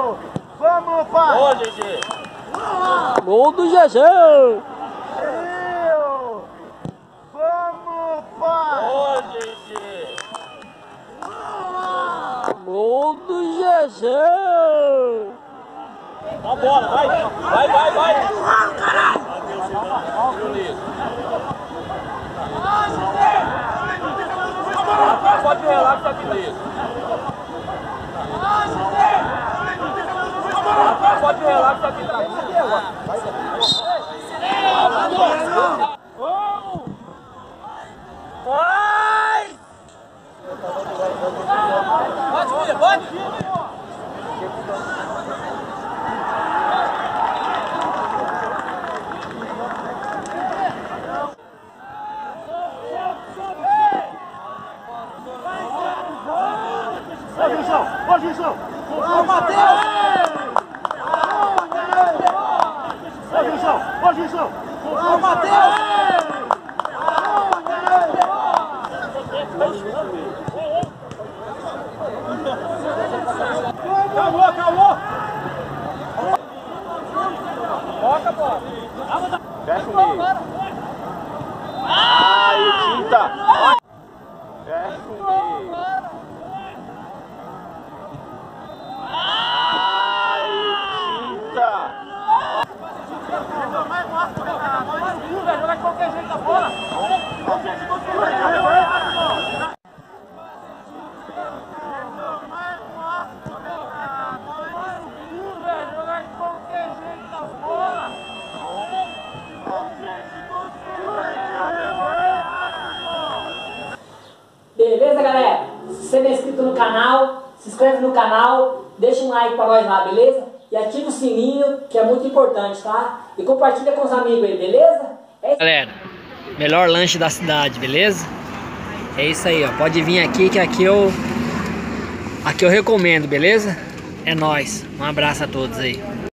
Vamos, pai! Ô, GG! Gol do GG! Vamos, pai! Ô, GG! Gol do GG! Ó a bola, vai! Vai, vai, vai! Pode relaxar aqui dentro. Pode relaxar aqui atrás. Vai! Pode, filha, pode! Pode, Gilson! Ô, Matheus! Ô, Gilson! Ô, Matheus! Calma, calma! Toca, pô! Fecha o meio! Ai, Tinta! Fecha o meio! Ai, Tinta! Vai jogar de qualquer jeito a bola! Beleza, galera? Se você não é inscrito no canal, se inscreve no canal, deixa um like pra nós lá, beleza? E ativa o sininho, que é muito importante, tá? E compartilha com os amigos aí, beleza? Galera, melhor lanche da cidade, beleza? É isso aí, ó. Pode vir aqui que aqui eu recomendo, beleza? É nóis. Um abraço a todos aí.